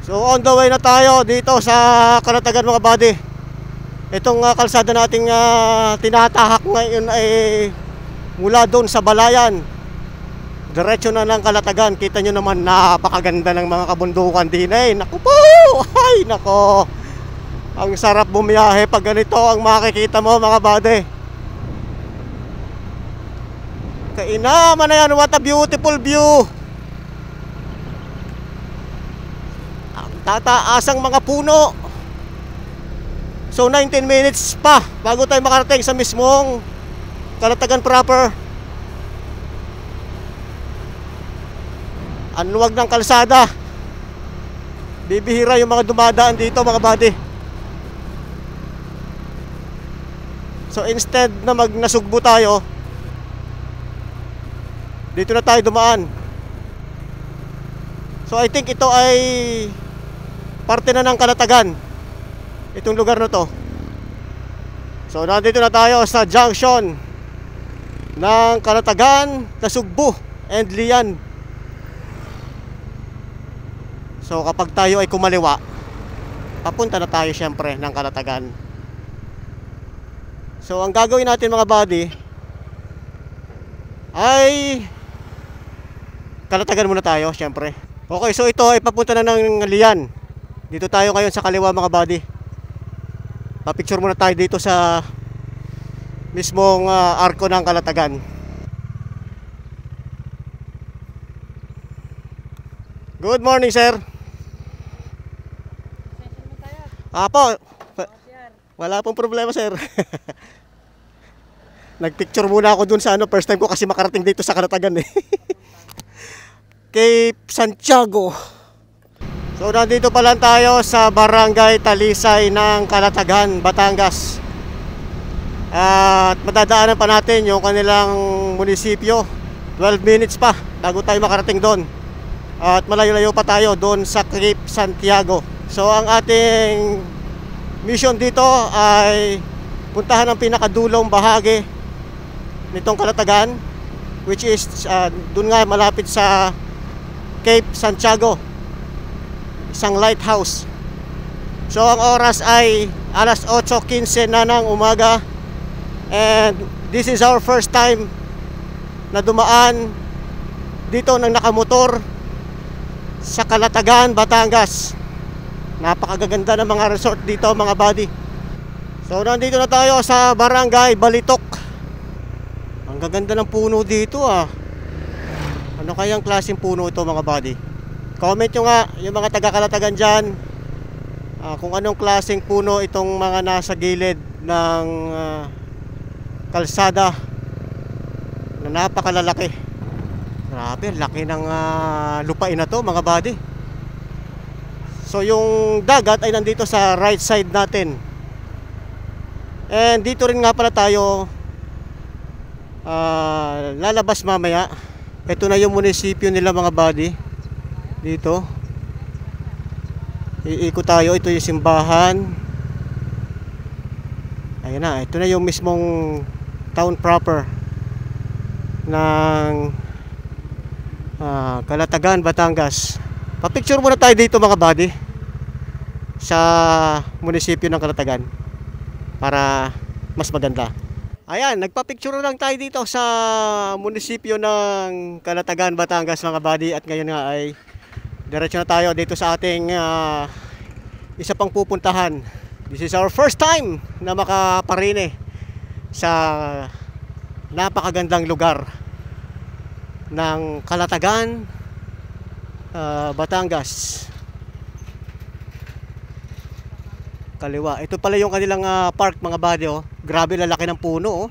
So on the way na tayo dito sa Kalatagan mga buddy. Itong kalsada nating tinatahak ngayon ay mula doon sa Balayan. Diretso na ng Kalatagan. Kita nyo naman napakaganda ng mga kabundukan din eh. Naku po! Ay nako! Ang sarap bumiyahe pag ganito ang makikita mo mga buddy. Kainaman na yan, what a beautiful view! Tataasang mga puno. So 19 minutes pa bago tayo makarating sa mismong Kalatagan proper. Ang luwag ng kalsada. Bibihira yung mga dumadaan dito mga buddy. So instead na nasugbo tayo, dito na tayo dumaan. So I think ito ay parte na ng Kalatagan, itong lugar na to. So nandito na tayo sa junction ng Kalatagan, Nasugbu and Lian. So kapag tayo ay kumaliwa, papunta na tayo syempre ng Kalatagan. So ang gagawin natin mga buddy ay Kalatagan muna tayo syempre. Okay, so ito ay papunta na ng Lian. Dito tayo ngayon sa kaliwa mga buddy. Pa-picture muna tayo dito sa mismong arko ng Kalatagan. Good morning, sir. Apo. Wala pong problema, sir. Nagpicture muna ako dun sa first time ko kasi makarating dito sa Kalatagan eh. Cape Santiago. So nandito pa lang tayo sa Barangay Talisay ng Kalatagan, Batangas. At madadaanan pa natin yung kanilang munisipyo. 12 minutes pa bago tayo makarating doon. At malayo-layo pa tayo doon sa Cape Santiago. So ang ating mission dito ay puntahan ang pinakadulong bahagi nitong Kalatagan, which is doon nga malapit sa Cape Santiago, isang lighthouse. So ang oras ay alas 8:15 na ng umaga. And this is our first time na dumaan dito ng nakamotor sa Kalatagan, Batangas. Napakaganda ng mga resort dito mga buddy. So nandito na tayo sa Barangay Balitok. Ang gaganda ng puno dito ah. Ano kayang klaseng puno ito mga buddy? Comment nyo nga yung mga taga Kalatagan dyan, kung anong klaseng puno itong mga nasa gilid ng kalsada na napakalalaki. Grabe, laki ng lupain na to mga buddy. So yung dagat ay nandito sa right side natin. And dito rin nga pala tayo lalabas mamaya. Ito na yung munisipyo nila mga buddy. Dito iikot tayo. Ito yung simbahan. Ayan na, ito na yung mismong town proper ng Kalatagan, Batangas. Pa-picture muna tayo dito mga buddy sa munisipyo ng Kalatagan para mas maganda. Ayan, nagpa-picture lang tayo dito sa munisipyo ng Kalatagan, Batangas mga buddy. At ngayon nga ay diretso na tayo dito sa ating isa pang pupuntahan. This is our first time na makaparine sa napakagandang lugar ng Kalatagan, Batangas. Kaliwa. Ito pala yung kanilang park mga buddy oh. Grabe lalaki ng puno oh.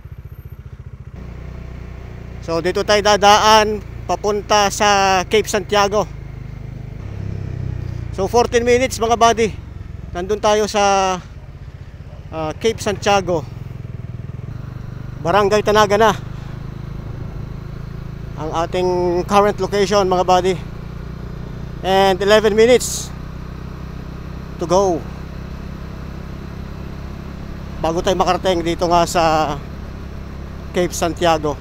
So dito tayo dadaan papunta sa Cape Santiago. So 14 minutes mga buddy, nandun tayo sa Cape Santiago, Barangay Tanaga na ang ating current location mga buddy. And 11 minutes to go bago tayo makarating dito nga sa Cape Santiago.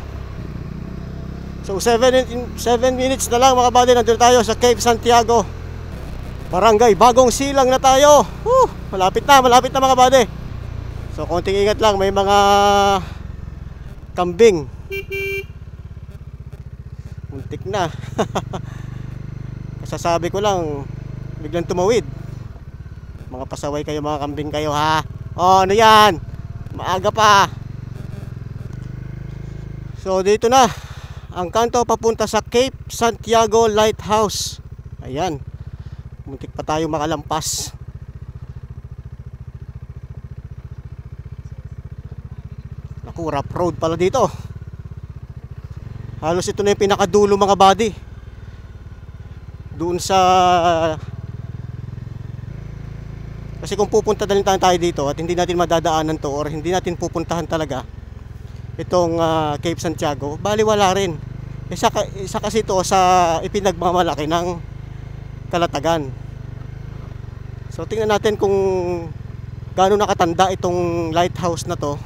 So 7 minutes na lang mga buddy, nandun tayo sa Cape Santiago. Barangay Bagong Silang na tayo. Malapit na mga buddy. So konting ingat lang, may mga kambing. Muntik na. Kasasabi ko lang, biglang tumawid. Mga pasaway kayo, mga kambing kayo ha. Oh, ano yan? Maaga pa. So dito na ang kanto papunta sa Cape Santiago Lighthouse. Ayan. Muntik pa tayo makalampas. Naku, rough road pala dito. Halos ito na yung pinakadulo mga buddy. Doon sa... Kasi kung pupunta din tayo dito at hindi natin madadaanan to or hindi natin pupuntahan talaga itong Cape Santiago, baliwala rin. Isa kasi ito sa ipinagmamalaki ng Kalatagan. So tingnan natin kung gaano nakatanda itong lighthouse na to.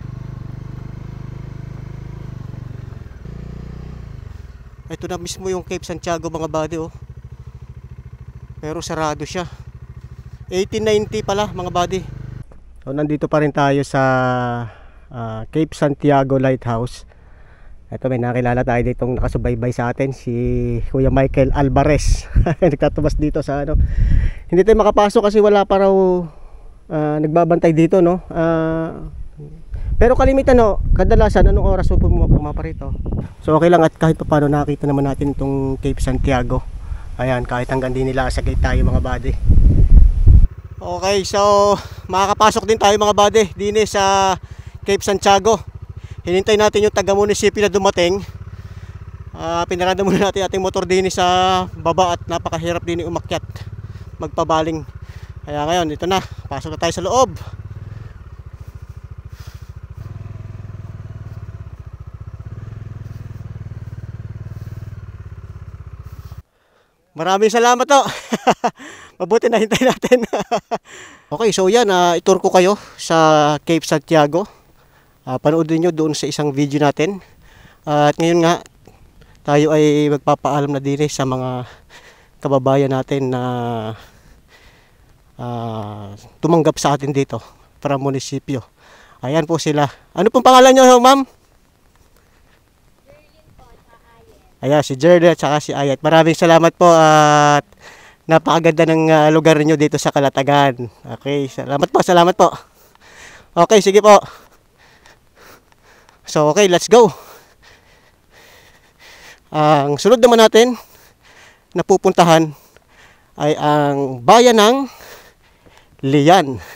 Ito na mismo yung Cape Santiago mga buddy oh. Pero sarado siya. 1890 pala mga buddy. So nandito pa rin tayo sa Cape Santiago Lighthouse. Ito may nakilala tayo ditong nakasubaybay sa atin, si Kuya Michael Alvarez. Nagtatubas dito sa ano. Hindi tayo makapasok kasi wala pa raw nagbabantay dito no. Pero kalimitan no, kadalasan anong oras po pumaparito. So okay lang at kahit pa paano nakita naman natin itong Cape Santiago. Ayan, kahit hanggang din nila sa gate tayo mga buddy. Okay, so makakapasok din tayo mga buddy din sa Cape Santiago. Hinintay natin yung taga-munisipyo na dumating. Pinarada muna natin ating motor din sa baba at napakahirap din umakyat, magpabaling. Kaya ngayon, ito na, pasok na tayo sa loob. Maraming salamat to. Mabuti na hintay natin. Okay, so yan, itur ko kayo sa Cape Santiago. Panoodin nyo doon sa isang video natin. At ngayon nga, tayo ay magpapaalam na din sa mga kababayan natin na tumanggap sa atin dito para munisipyo. Ayan po sila. Ano pong pangalan nyo, ma'am? Ayan, si Jerly at saka si Ayat. Maraming salamat po at napakaganda ng lugar niyo dito sa Kalatagan. Okay, salamat po. Okay, sige po. So okay, let's go. Ang sunod naman natin na pupuntahan ay ang bayan ng Lian.